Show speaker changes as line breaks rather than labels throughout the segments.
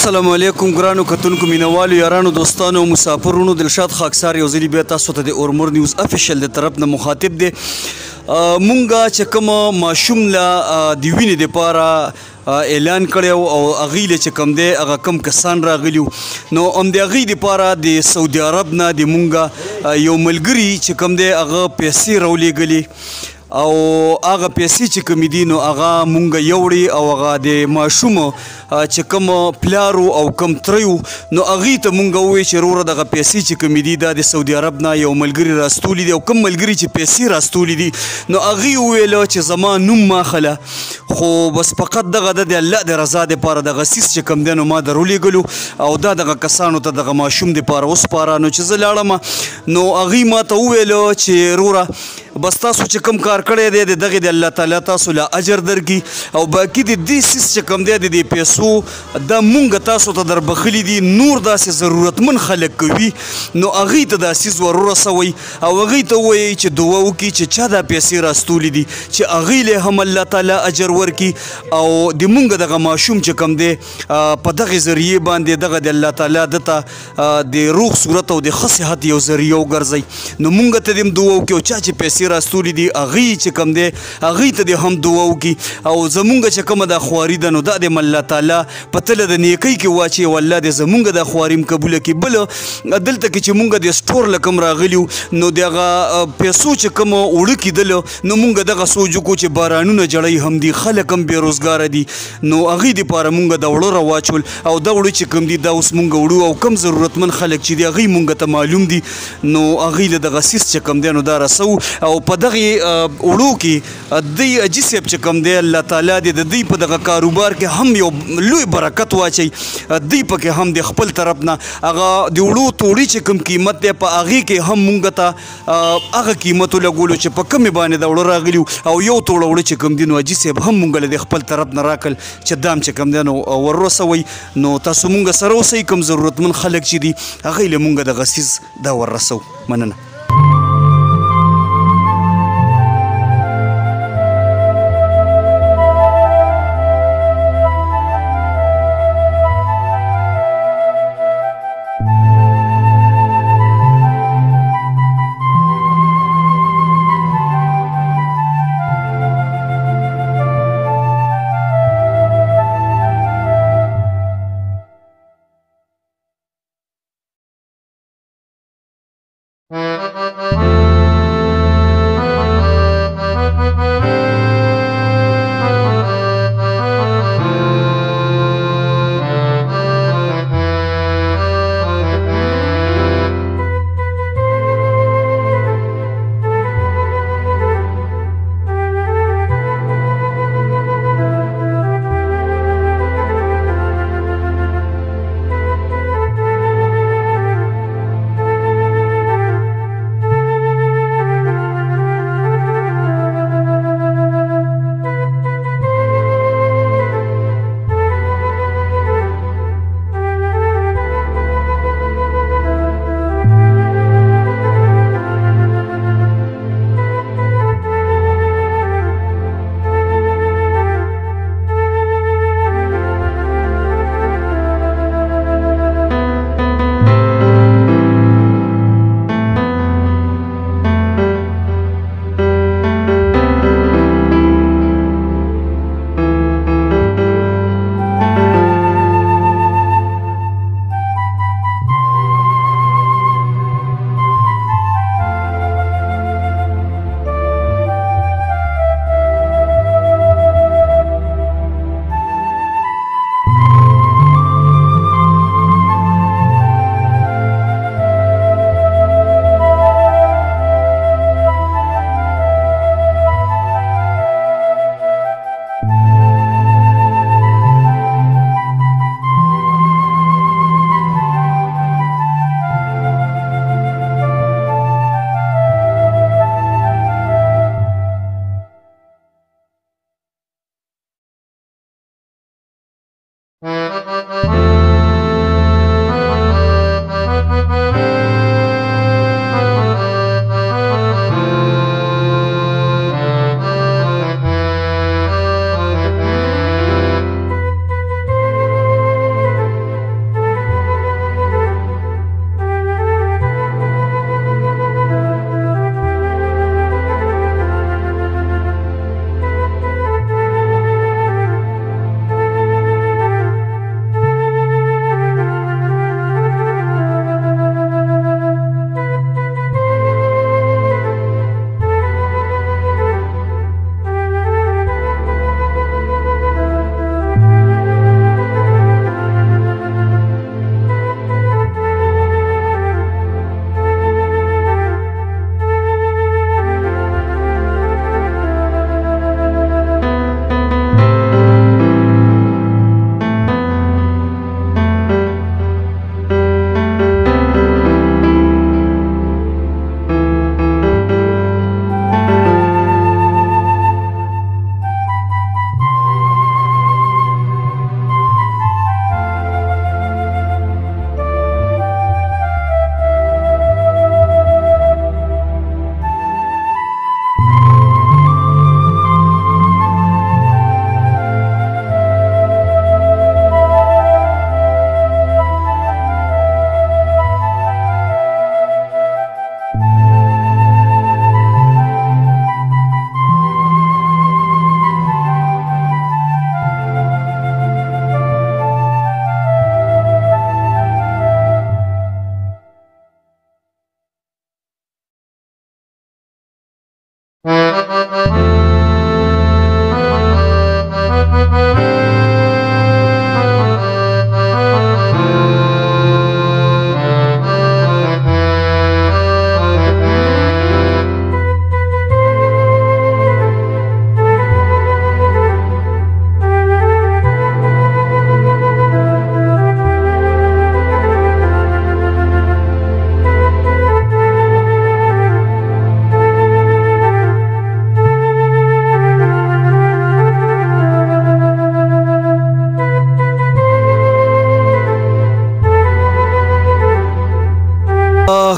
السلام علیکم ګرانو کتونکو مینوالو یارانو دوستانو مسافرونو دلشاد خاکسار یو ځلې بیا تاسو ته د اورمور نیوز افیشل د طرف نه مخاطب دی مونږه چې کوم ماشوم لا د وینې دپاره اعلان کړی او هغوی له چې کوم دی هغه کم کسان راغلي نو همدې هغوی دپاره د سعودي عرب نه د مونږه یو ملګري چې کوم دی هغه پیسې راولېږلې او هغه پیسې چې کومې دي نو هغه مونږ یوړې او هغه د ماشوم چې کوم پلارو او کم تریو نو هغوی ته مونږ ووایو چې وروره دغه پیسې چې کومې دي دا د سعودي عرب نه یو ملګري راستولي دي او کوم ملګري چې پیسې راستولي دي نو هغوی وویله چې زما نوم ماخله خو بس فقط دغه د الله د رضا دپاره دغه سیس چې کوم دی نو ما درولېږلو او دا دغه کسانو ته دغه ماشوم دپاره وسپاره نو چې زه لاړم نو هغوی ما ته وویله چې وروره بس تاسو چې کوم کار کړی دی د دغې د الله تعالی تاسو له اجر درکړي او باقي د دې سیس چې کوم دی د دې پیسو دا مونږ تاسو ته در بخلي دي نور داسې ضرورتمند خلک کوي نو هغوی ته دا سیز ور ورسوئ او هغوی ته ووایئ چې دعا وکړي چې چا دا پیسې راستولي دي چې هغوی له هم الله تعالی اجر ورکړي او د مونږ دغه ماشوم چې کوم دی په دغې ذریعې باندې دغه د الله تعالی دته د روغ صورت او د ښه صحت یو ذریعه وګرځئ نو مونږ ته دې هم دعا وکړي او چا چې پیسې راستولي دي هغوی چې کوم دی هغوی ته دې هم دعا وکړي او زمونږ چې کومه دا خواري ده نو دا دې الله تعالی په تله د نیکۍ کې واچوي او الله دې زمونږ دا خواري هم قبوله کړي بله دلته کې چې مونږ د سټور له کوم راغلي نو د هغه پیسو چې کوم اوړه کېدله نو مونږ دغه سوچ وکړو چې بارانونه جړی هم دي خلک هم بېروزګاره دي نو هغوی دپاره مونږ دا اوړه راواچول او دا اوړه چې کوم دي دا اوس مونږ وړو او کم ضرورتمند خلک چې دي هغوی مونږ ته معلوم دي نو هغوی له دغه سیس چې کوم دی نو دا رسو او په دغې اوړو کې دوی حاجي صاحب چې کوم دی الله تعالی دې د دوی په دغه کاروبار کې هم یو لوی برکت واچي دوی پکې هم د خپل طرف نه هغه د وړو توړي چې کوم قیمت دی په هغې کې هم مونږ ته هغه قیمت ولګولو چې په کمې باندې د وړه راغلي او یو توړه وړه چې کوم دي نو حاجي صاحب هم مونږ له د خپل طرف نه راکړل چې دام چې کوم دی نو ور رسوئ نو تاسو مونږ سره اوسئ کوم ضرورتمند خلک چې دي هغوی له مونږ دغه څیز دا ور رسو مننه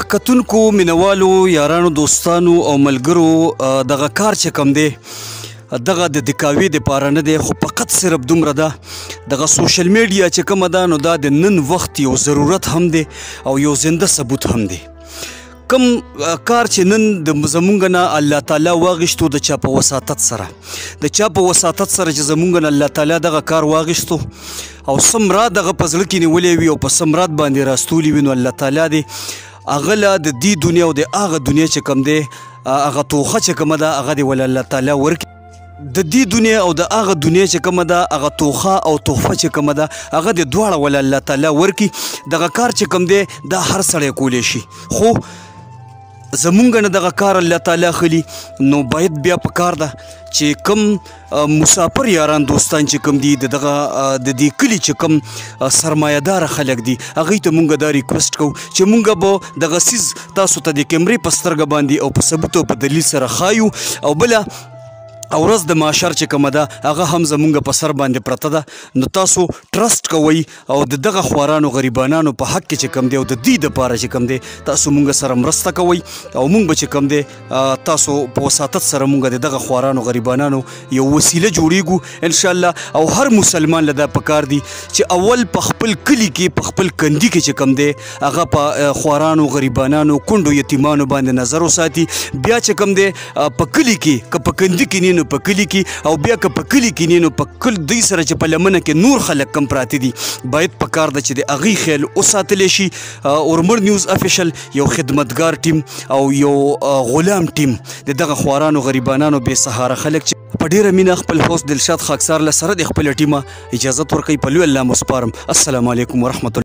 کتونکو مینوالو یارانو دوستانو او ملګرو دغه کار چې کوم دی دغه د دکاوي دپاره نه دی خو فقط صرف دومره ده دغه سوشل میډیا چې کومه ده نو دا د نن وخت یو ضرورت هم دی او یو زنده ثبوت هم دی. کم کار چې نن زمونږ نه الله تعالی واغشتو د چا په وساطت سره چې زمونږ نه الله تعالی دغه کار واغشتو او سمرا دغه په زړه کې نیولې وي او په سمرات باندې راستولي وي نو الله تعالی دې هغه له د دې دنیا او د هغه دنیا چې کوم دی هغه توخه چې کومه ده هغه دې ول الله تعالی ورکړي. د دې دنیا او د هغه دنیا چې کومه ده هغه توخه او تحفه چې کومه ده هغه دې دواړه ول الله تعالی ورکړي. دغه کار چې کوم دی دا هر سړی کولی شي خو زمونږ نه دغه کار الله تعالی خلی نو باید بیا په کار ده چې کم مسافر یاران دوستان چې کم دي دغه د دې کلي چې کم سرمایه‌دار خلک دي هغوی ته مونږ دا ریکویسټ کوو چې مونږ به دغه څیز تاسو ته د کیمرې په سترګه باندې او په ثبوت او په دلیل سره ښایو او بله او ورځ د معاشر چې کومه ده هغه هم زمونږ په سر باندې پرته ده نو تاسو ټرسټ کوئ او د دغه خوارانو غریبانانو په حق کې چې کوم دی او د دې دپاره چې کوم دی تاسو مونږ سره مرسته کوئ او مونږ به چې کوم دی تاسو په وساطت سره مونږ د دغه خوارانو غریبانانو یو وسیله جوړیږو انشاءالله. او هر مسلمان له دا پکار دی چې اول په خپل کلي کې په خپل کندي کې چې کوم دی هغه په خوارانو غریبانانو کونډو یتیمانو باندې نظر وساتي. بیا چې کوم دی په کلي کې که په کندي کې نو په کلي کې او بیا که په کلي کې نه نو په کل دوی سره چې په لمنه کې نور خلک کم پراته دي باید په کار ده چې د هغوی خیال وساتلی شي. اورمر نیوز افیشل یو خدمتګار ټیم او یو غلام ټیم د دغه خوارانو غریبانانو بې سهاره خلک چې په ډیره مینه خپل هوست دلشاد خاکسار له سره د خپل ټیمه اجازت ورکوي په لوی الله مو سپارم. السلام علیکم ورحمت الله.